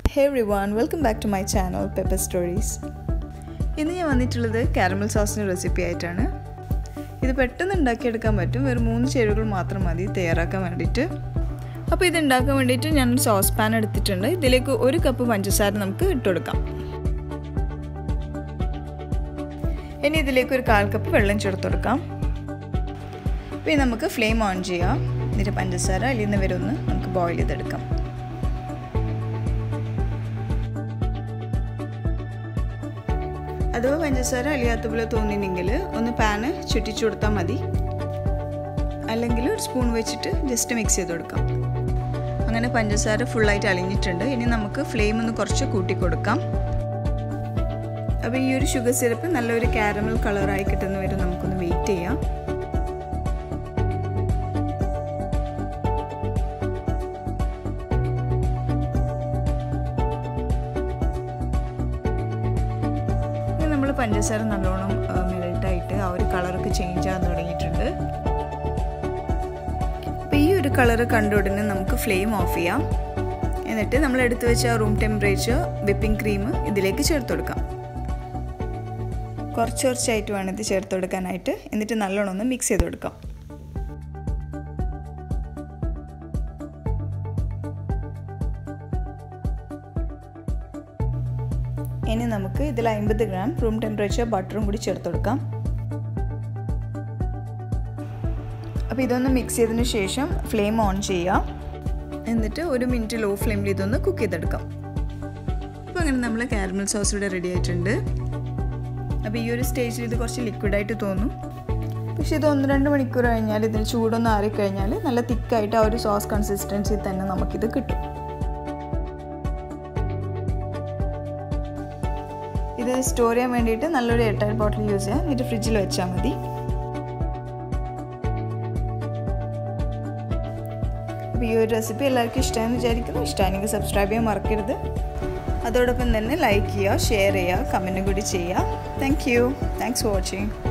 Hey everyone, welcome back to my channel Pepper Stories. ഇന്ന് ഞാൻ വന്നിട്ടുള്ളത് കാരമൽ സോസിന്റെ റെസിപ്പി ആയിട്ടാണ്. ഇത് പെട്ടെന്ന് ഉണ്ടാക്കി എടുക്കാൻ പറ്റും. വെറും 3 ചേരുവകൾ മാത്രം മതി തയ്യാറാക്കാൻ വേണ്ടിയിട്ട്. അപ്പോൾ ഇത് ഉണ്ടാക്കാൻ വേണ്ടിയിട്ട് ഞാൻ ഒരു സോസ് പാൻ എടുത്തിട്ടുണ്ട്. ഇതിലേക്ക് 1 കപ്പ് പഞ്ചസാര നമുക്ക് ഇട്ട് കൊടുക്കാം. ഇനി ഇതിലേക്ക് ഒരു 1/4 കപ്പ് വെള്ളം ചേർത്ത് കൊടുക്കാം. പിന്നെ നമുക്ക് ഫ്ലെയിം ഓൺ ചെയ്യാം. എന്നിട്ട് പഞ്ചസാര അലിയുന്ന വരെ ഒന്ന് നമുക്ക് ബോയിൽ ചെയ്തെടുക്കാം. അഥവാ പഞ്ചസാര അലിയാത്ത പോലെ തോന്നിയെങ്കിൽ ഒന്ന് പാന് ചുറ്റിച്ചു കൊടുത്താൽ മതി. അല്ലെങ്കിൽ ഒരു സ്പൂൺ വെച്ചിട്ട് ജസ്റ്റ് മിക്സ് ചെയ്ത് കൊടുക്കാം. അങ്ങനെ പഞ്ചസാര ഫുള്ളായിട്ട് അലിഞ്ഞിട്ടുണ്ട്. ഇനി നമുക്ക് ഫ്ലെയിം ഒന്ന് കുറച്ച് കൂട്ടി കൊടുക്കാം. അപ്പോൾ ഈ ഒരു ഷുഗർ സിറപ്പ് നല്ലൊരു കാരമൽ കളറായി കിട്ടുന്ന വരെ നമുക്കൊന്ന് വെയിറ്റ് ചെയ്യാം. പഞ്ചസാര നല്ലോണം മെൽട്ടായിട്ട് ആ ഒരു കളറൊക്കെ ചേഞ്ച് ആകാൻ തുടങ്ങിയിട്ടുണ്ട്. അപ്പോൾ ഈ ഒരു കളറ് കണ്ട ഉടനെ നമുക്ക് ഫ്ലെയിം ഓഫ് ചെയ്യാം. എന്നിട്ട് നമ്മൾ എടുത്തു വെച്ച റൂം ടെമ്പറേച്ചർ വിപ്പിംഗ് ക്രീം ഇതിലേക്ക് ചേർത്ത് കൊടുക്കാം. കുറച്ചായിട്ട് വേണം ഇത് ചേർത്ത് കൊടുക്കാനായിട്ട്. എന്നിട്ട് നല്ലോണം ഒന്ന് മിക്സ് ചെയ്ത് കൊടുക്കാം. ഇനി നമുക്ക് ഇതിൽ 50 ഗ്രാം റൂം ടെമ്പറേച്ചർ ബട്ടറും കൂടി ചേർത്ത് കൊടുക്കാം. അപ്പോൾ ഇതൊന്ന് മിക്സ് ചെയ്തതിന് ശേഷം ഫ്ലെയിം ഓൺ ചെയ്യാം. എന്നിട്ട് 1 മിനിറ്റ് ലോ ഫ്ലെയിമിൽ ഇതൊന്ന് കുക്ക് ചെയ്തെടുക്കാം. അപ്പോൾ അങ്ങനെ നമ്മൾ കാരമൽ സോസ് ഇവിടെ റെഡി ആയിട്ടുണ്ട്. അപ്പോൾ ഈ ഒരു സ്റ്റേജിൽ ഇത് കുറച്ച് ലിക്വിഡായിട്ട് തോന്നും. പക്ഷേ ഇത് 1-2 മണിക്കൂർ കഴിഞ്ഞാൽ ഇതിന് ചൂടൊന്ന് ആറിക്കഴിഞ്ഞാൽ നല്ല തിക്കായിട്ട് ആ ഒരു സോസ് കൺസിസ്റ്റൻസി തന്നെ നമുക്കിത് കിട്ടും. ഇത് സ്റ്റോർ ചെയ്യാൻ വേണ്ടിയിട്ട് നല്ലൊരു എയർടൈറ്റ് ബോട്ടിൽ യൂസ് ചെയ്യാം. എന്നിട്ട് ഫ്രിഡ്ജിൽ വെച്ചാൽ മതി. അപ്പോൾ ഈ ഒരു റെസിപ്പി എല്ലാവർക്കും ഇഷ്ടമായെന്ന് വിചാരിക്കുന്നു. ഇഷ്ടമാണെങ്കിൽ സബ്സ്ക്രൈബ് ചെയ്യാൻ മറക്കരുത്. അതോടൊപ്പം തന്നെ ലൈക്ക് ചെയ്യുക, ഷെയർ ചെയ്യുക, കമൻറ്റും കൂടി ചെയ്യുക. Thanks for watching.